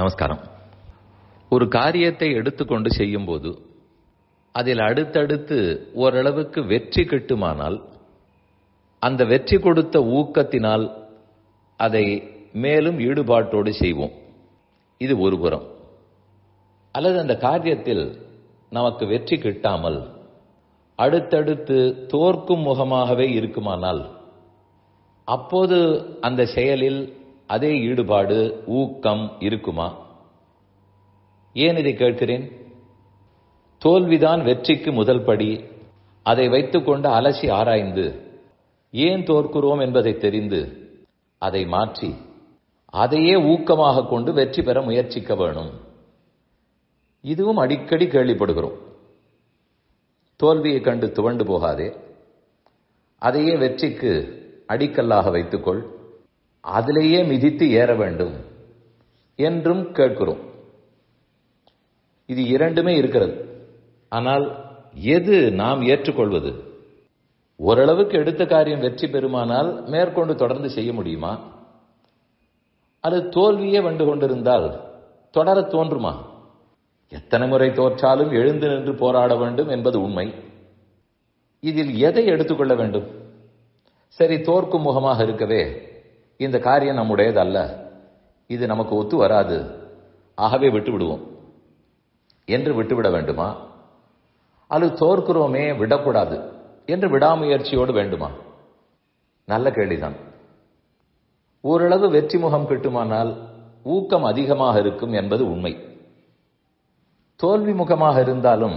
நமஸ்காரம். ஒரு காரியத்தை எடுத்துக்கொண்டு செய்யும்போது அதில் அடுத்தடுத்து ஓரளவுக்கு வெற்றி கிட்டுமானால் அந்த வெற்றி கொடுத்த ஊக்கத்தினால் அதை மேலும் ஈடுபாட்டோடு செய்வோம். இது ஒரு புறம். அல்லது அந்த காரியத்தில் நமக்கு வெற்றி கிட்டாமல் அடுத்தடுத்து தோற்கும் முகமாகவே இருக்குமானால் அப்போது அந்த செயலில் அதே ஈடுபாடு ஊக்கம் இருக்குமா? ஏன் இதை கேட்கிறேன்? தோல்விதான் வெற்றிக்கு முதல் படி. அதை வைத்துக்கொண்டு அலசி ஆராய்ந்து ஏன் தோற்கிறோம் என்பதை தெரிந்து அதை மாற்றி அதையே ஊக்கமாக கொண்டு வெற்றி பெற முயற்சிக்க வேணும். இதுவும் அடிக்கடி கேள்விப்படுகிறோம். தோல்வியை கண்டு துவண்டு போகாதே, அதையே வெற்றிக்கு அடிக்கல்லாக வைத்துக்கொள், அதிலேயே மிதித்து ஏற வேண்டும் என்றும் கேட்கிறோம். இது இரண்டுமே இருக்கிறது. ஆனால் எது நாம் ஏற்றுக்கொள்வது? ஓரளவுக்கு எடுத்த காரியம் வெற்றி பெறுமானால் மேற்கொண்டு தொடர்ந்து செய்ய முடியுமா? அது தோல்வியே வந்து கொண்டிருந்தால் தொடர தோன்றுமா? எத்தனை முறை தோற்றாலும் எழுந்து நின்று போராட வேண்டும் என்பது உண்மை. இதில் எதை எடுத்துக்கொள்ள வேண்டும்? சரி, தோற்கும் முகமாக இருக்கவே இந்த காரியம் நம்முடையது அல்ல, இது நமக்கு ஒத்து வராது, ஆகவே விட்டு விடுவோம் என்று விட்டுவிட வேண்டுமா? அல்லது தோற்கிறோமே விடக்கூடாது என்று விடாமுயற்சியோடு வேண்டுமா? நல்ல கேள்விதான். ஓரளவு வெற்றி முகம் கிட்டுமானால் ஊக்கம் அதிகமாக இருக்கும் என்பது உண்மை. தோல்வி முகமாக இருந்தாலும்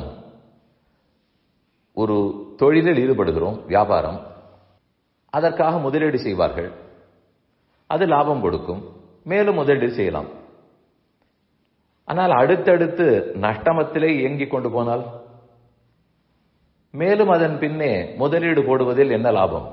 ஒரு தொழிலில் ஈடுபடுகிறோம், வியாபாரம், அதற்காக முதலீடு செய்வார்கள், அது லாபம் கொடுக்கும், மேலும் முதலீடு செய்யலாம். ஆனால் அடுத்தடுத்து நஷ்டமத்திலே இயங்கிக் கொண்டு போனால் மேலும் அதன் பின்னே முதலீடு போடுவதில் என்ன லாபம்?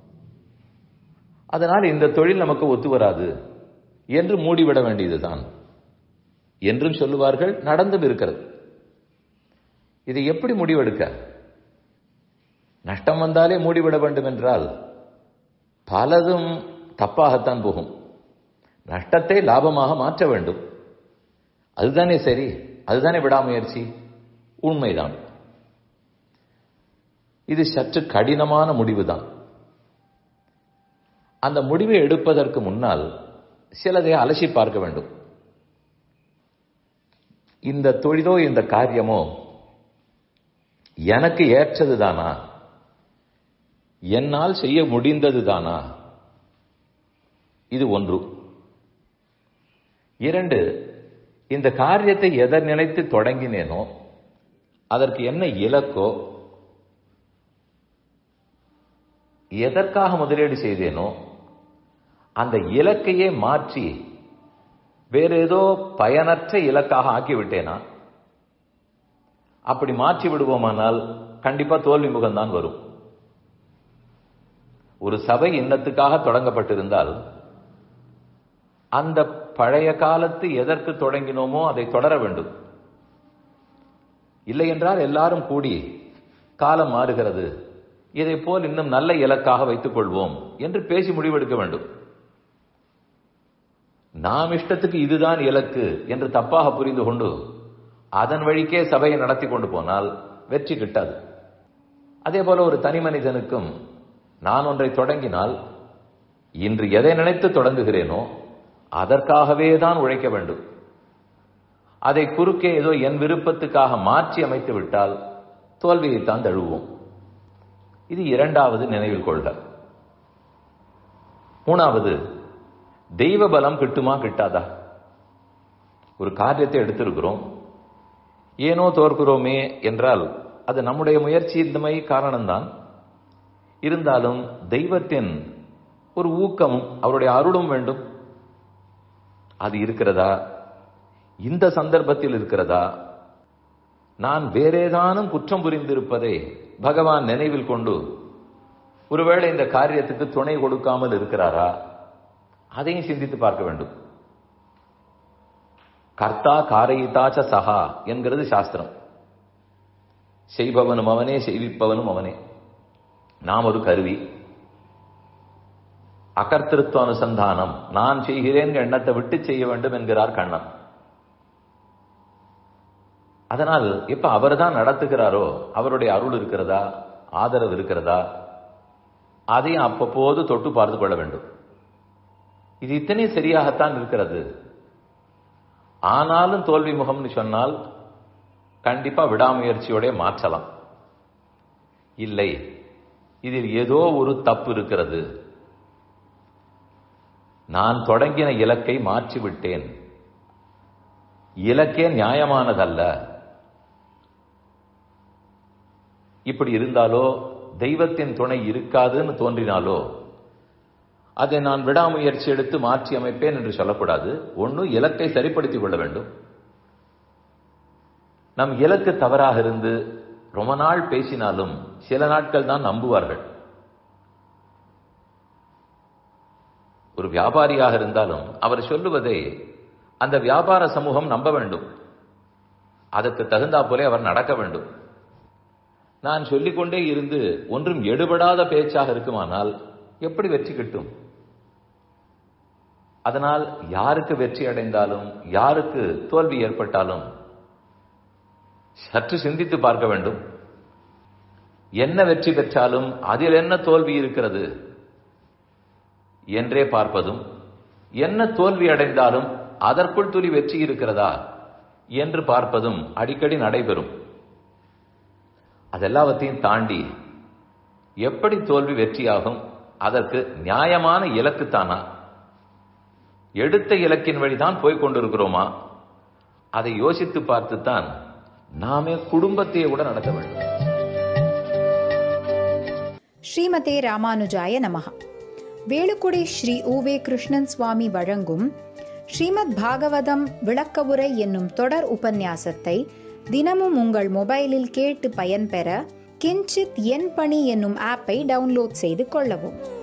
அதனால் இந்த தொழில் நமக்கு ஒத்து வராது என்று மூடிவிட வேண்டியதுதான் என்றும் சொல்லுவார்கள். நடந்தும் இருக்கிறது. இதை எப்படி முடிவெடுக்க? நஷ்டம் வந்தாலே மூடிவிட வேண்டும் என்றால் பலதும் தப்பாகத்தான் போகும். நஷ்டத்தை லாபமாக மாற்ற வேண்டும். அதுதானே சரி, அதுதானே விடாமுயற்சி. உண்மைதான். இது சற்று கடினமான முடிவுதான். அந்த முடிவை எடுப்பதற்கு முன்னால் சிலதை அலசி பார்க்க வேண்டும். இந்த தொழிலோ இந்த காரியமோ எனக்கு ஏற்றதுதானா? என்னால் செய்ய முடிந்ததுதானா? இது ஒன்று. இரண்டு, இந்த காரியத்தை எதை நினைத்து தொடங்கினேனோ அதற்கு என்ன இலக்கோ, எதற்காக முதலீடு செய்தேனோ அந்த இலக்கையே மாற்றி வேற ஏதோ பயனற்ற இலக்காக ஆக்கிவிட்டேனா? அப்படி மாற்றி விடுவோமானால் கண்டிப்பா தோல்வி முகம்தான் வரும். ஒரு சபை இன்னத்துக்காக தொடங்கப்பட்டிருந்தால் அந்த பழைய காலத்து எதற்கு தொடங்கினோமோ அதை தொடர வேண்டும். இல்லை என்றால் எல்லாரும் கூடி காலம் மாறுகிறது, இதை போல் இன்னும் நல்ல இலக்காக வைத்துக் கொள்வோம் என்று பேசி முடிவெடுக்க வேண்டும். நாம் இஷ்டத்துக்கு இதுதான் இலக்கு என்று தப்பாக புரிந்து கொண்டு அதன் வழிக்கே சபையை நடத்தி கொண்டு போனால் வெற்றி கிட்டாது. அதே போல ஒரு தனி மனிதனுக்கும் நான் ஒன்றை தொடங்கினால் இன்று எதை நினைத்து தொடங்குகிறேனோ அதற்காகவே தான் உழைக்க வேண்டும். அதை குறுக்கே ஏதோ என் விருப்பத்துக்காக மாற்றி அமைத்து விட்டால் தோல்வியைத்தான் தழுவோம். இது இரண்டாவது நினைவில் கொள்க. மூணாவது, தெய்வ பலம் கிட்டுமா கிட்டாதா? ஒரு காரியத்தை எடுத்திருக்கிறோம், ஏனோ தோற்கிறோமே என்றால் அது நம்முடைய முயற்சியின்மை காரணம்தான். இருந்தாலும் தெய்வத்தின் ஒரு ஊக்கமும் அவருடைய அருளும் வேண்டும். அது இருக்கிறதா? இந்த சந்தர்ப்பத்தில் இருக்கிறதா? நான் வேறேதானும் குற்றம் புரிந்திருப்பதை பகவான் நினைவில் கொண்டு ஒருவேளை இந்த காரியத்துக்கு துணை கொடுக்காமல் இருக்கிறாரா? அதையும் சிந்தித்து பார்க்க வேண்டும். கர்த்தா காரயிதாச்ச சஹா என்கிறது சாஸ்திரம். செய்பவனும் அவனே, செய்விப்பவனும் அவனே. நாம் ஒரு கருவி. அகர்த்திருத்துவ அனுசந்தானம், நான் செய்கிறேன் எண்ணத்தை விட்டு செய்ய வேண்டும் என்கிறார் கண்ணன். அதனால் இப்ப அவர் தான் நடத்துகிறாரோ அவருடைய அருள் இருக்கிறதா, ஆதரவு இருக்கிறதா, அதையும் அப்பப்போது தொட்டு பார்த்து கொள்ள வேண்டும். இது இத்தனை சரியாகத்தான் இருக்கிறது. ஆனாலும் தோல்வி முகம்னு சொன்னால் கண்டிப்பா விடாமுயற்சியோட மாற்றலாம். இல்லை, இதில் ஏதோ ஒரு தப்பு இருக்கிறது, நான் தொடங்கின இலக்கை மாற்றிவிட்டேன், இலக்கே நியாயமானதல்ல, இப்படி இருந்தாலோ தெய்வத்தின் துணை இருக்காதுன்னு தோன்றினாலோ அதை நான் விடாமுயற்சி எடுத்து மாற்றி அமைப்பேன் என்று சொல்லக்கூடாது. ஒன்று, இலக்கை சரிப்படுத்திக் கொள்ள வேண்டும். நம் இலக்கு தவறாக இருந்து ரொம்ப நாள் பேசினாலும் சில நாட்கள் தான் நம்புவார்கள். ஒரு வியாபாரியாக இருந்தாலும் அவர் சொல்லுவதை அந்த வியாபார சமூகம் நம்ப வேண்டும். அதற்கு தகுந்தா போலே அவர் நடக்க வேண்டும். நான் சொல்லிக்கொண்டே இருந்து ஒன்றும் எடுபடாத பேச்சாக இருக்குமானால் எப்படி வெற்றி கிட்டும்? அதனால் யாருக்கு வெற்றி அடைந்தாலும் யாருக்கு தோல்வி ஏற்பட்டாலும் சற்று சிந்தித்து பார்க்க வேண்டும். என்ன வெற்றி பெற்றாலும் அதில் என்ன தோல்வி இருக்கிறது என்றே பார்ப்பதும், என்ன தோல்வி அடைந்தாலும் அதற்குள் துளி வெற்றி இருக்கிறதா என்று பார்ப்பதும் அடிக்கடி நடைபெறும். அதெல்லாவற்றையும் தாண்டி எப்படி தோல்வி வெற்றியாகும்? அதற்கு நியாயமான இலக்குத்தானா? எடுத்த இலக்கின் வழிதான் போய்கொண்டிருக்கிறோமா? அதை யோசித்து பார்த்துத்தான் நாமே குடும்பத்தையே கூட நடத்த வேண்டும். ஸ்ரீமதே ராமானுஜாய நமஹ. வேலுக்குடி ஸ்ரீ உவே கிருஷ்ணன் சுவாமி வழங்கும் ஸ்ரீமத் பாகவதம் விளக்கவுரை என்னும் தொடர் உபன்யாசத்தை தினமும் உங்கள் மொபைலில் கேட்டு பயன்பெற கிஞ்சித் என் பணி என்னும் ஆப்பை டவுன்லோட் செய்து கொள்ளவும்.